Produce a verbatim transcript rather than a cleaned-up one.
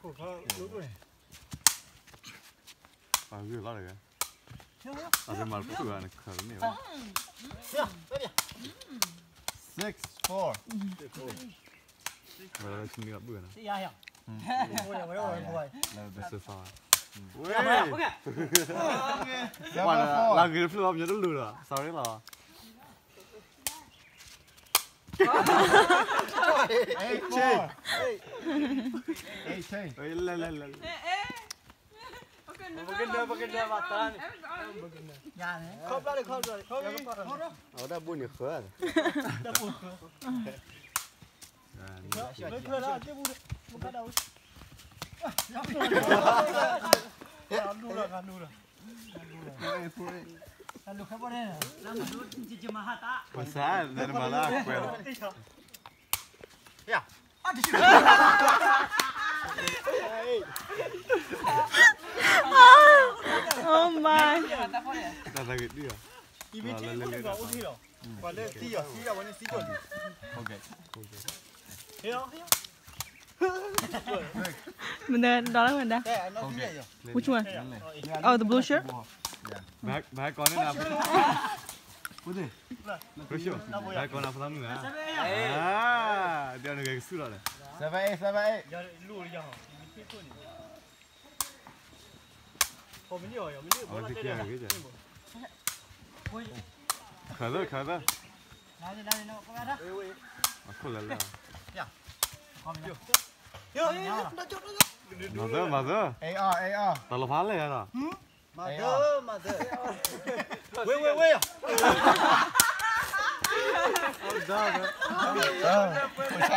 아, 이거 나라게. 아들 말 붙고 가는 거네. Six, four. 왜 준비가 뭐야? 야야. 뭐야 뭐야 뭐야. 됐어 사. 왜? Seven, Mà four. là người film nhớ lừa à? Sao đấy là? Eight, four. Eight, eight. Ê, lên lên lên. Bagenda bagenda matan. Ya ne? Khop ra đi khop ra đi. Khop ra. Ở đây buồn nhỉ khờ. Đã buồn khờ. Lấy khờ ra chứ buồn. Buồn cái đầu. Ăn đu rồi, ăn đu rồi. Ăn đu khắp bên này. Làm đu chỉ chỉ mà hạt á. Mà sao? Nên mà là quen. Ya. À đi. Oh my. Là là cái đi à? Ibi chỉ có cái gạo thôi rồi. Và lên xí à, xí à,วันนี้xí chuẩn. Okay. Hiểu, hiểu. Mình đây, đó là mình đây. Đây, nó xí này rồi. Which one? Oh, the blue shirt? Bà bà con nên nào? Cái gì? Krusho. Bà con nào phải nữa? À, dia nak cái sura này. Seven, eight, seven, eight. Giờ lùi đi giờ. Ibi chỉ chuẩn. Có mình nhiều rồi, mình nhiều. Ở đây kia cái gì? Khờ đó, khờ đó. Đây đây nó có ra đó. À, khổ lắm là. Có mình nhiều. Yo, nó chốt nó. Mà đó, mà đó. A R, A R. Tao lo phá lên à? Mà đỡ, mà đỡ. Quê quê quê. Oh, dog.